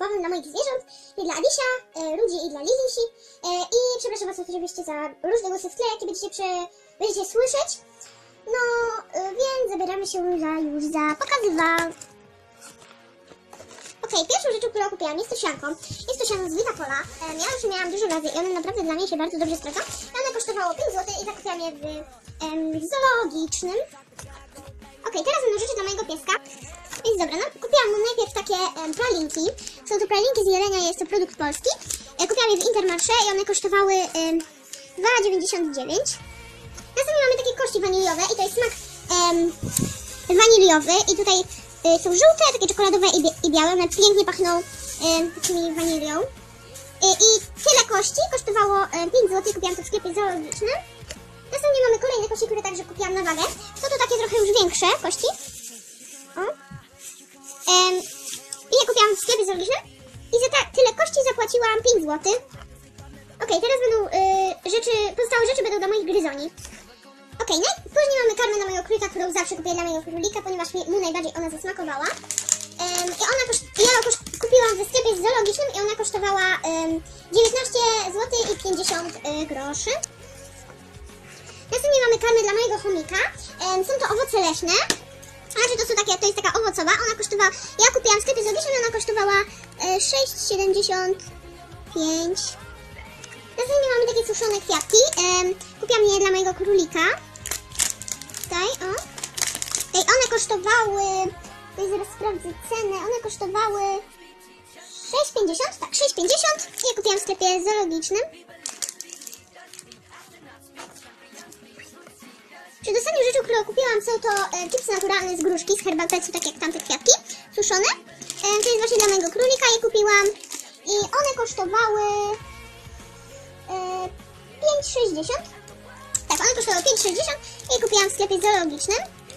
zakupowym dla moich zwierząt, i dla Adisia, Ludzi i dla Lizusi. I przepraszam was oczywiście za różne głosy w tle, jakie będziecie słyszeć. No, więc zabieramy się już za pokazywanie. Okej, pierwszą rzeczą, którą kupiłam, jest to sianko. Jest to siano z Vitapola. Ja już miałam dużo razy i one naprawdę dla mnie się bardzo dobrze sprawdzą. One kosztowało 5 zł i zakupiłam je w zoologicznym. Okej, teraz będą rzeczy dla mojego pieska. Więc dobra, no kupiłam mu najpierw takie pralinki. Są to pralinki z jelenia, jest to produkt polski. Kupiłam je w Intermarché i one kosztowały 2,99. Następnie mamy takie kości waniliowe i to jest smak waniliowy. I tutaj są żółte, takie czekoladowe i białe. One pięknie pachną takimi wanilią. I tyle kości kosztowało 5 zł. Kupiłam to w sklepie zoologicznym. Następnie mamy kolejne kości, które także kupiłam na wagę. Są to takie trochę już większe kości. I je kupiłam w sklepie zoologicznym. I za tyle kości zapłaciłam 5 zł. Okej, teraz będą pozostałe rzeczy będą dla moich gryzoni. Okej, później mamy karmę dla mojego królika, którą zawsze kupuję dla mojego królika, ponieważ mu najbardziej ona zasmakowała. Ja ją kupiłam w sklepie zoologicznym i ona kosztowała 19 zł i 50 groszy. Następnie mamy karmę dla mojego chomika. Są to owoce leśne. Znaczy to jest taka owocowa. Ona kosztowała, ja kupiłam w sklepie zoologicznym i ona kosztowała 6,75. Następnie mamy takie suszone kwiatki. Kupiłam je dla mojego królika. Tutaj, o. One kosztowały, tutaj zaraz sprawdzę cenę, one kosztowały 6,50, tak, 6,50 i je kupiłam w sklepie zoologicznym. Przedostatnią rzeczą, którą kupiłam, są to chipsy naturalne z gruszki, z herbacetu, tak jak tamte kwiatki, suszone. To jest właśnie dla mojego królika, je kupiłam i one kosztowały 5,60. Tak, one kosztowały 5,60 i je kupiłam w sklepie zoologicznym.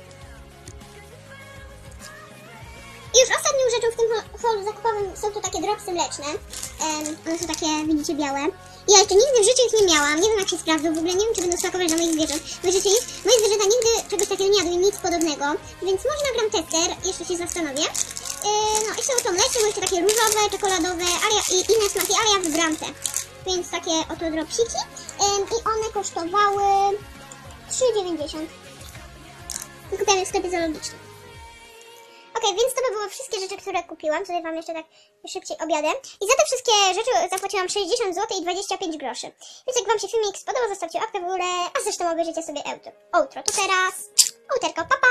I już ostatnią rzeczą w tym holu zakupowym są to takie dropsy mleczne. One są takie, widzicie, białe. Ja jeszcze nigdy w życiu ich nie miałam, nie wiem jak się sprawdzą, w ogóle nie wiem czy będą smakować dla moich zwierząt. Wiecie, moje zwierzęta nigdy czegoś takiego nie jadły, nic podobnego, więc może nagram tester, jeszcze się zastanowię. No i są to mleczne, bo jeszcze takie różowe, czekoladowe i inne smaki, ale ja wybrałam te. Więc takie oto dropsiki i one kosztowały 3,90. Kupiłam je w sklepie zoologicznym. Okej, więc to by było wszystkie rzeczy, które kupiłam. Tutaj wam jeszcze tak szybciej objadę. I za te wszystkie rzeczy zapłaciłam 60 zł i 25 groszy. Więc jak wam się filmik spodobał, zostawcie łapkę w górę, a zresztą obejrzyjcie sobie outro. To teraz outerko, pa pa!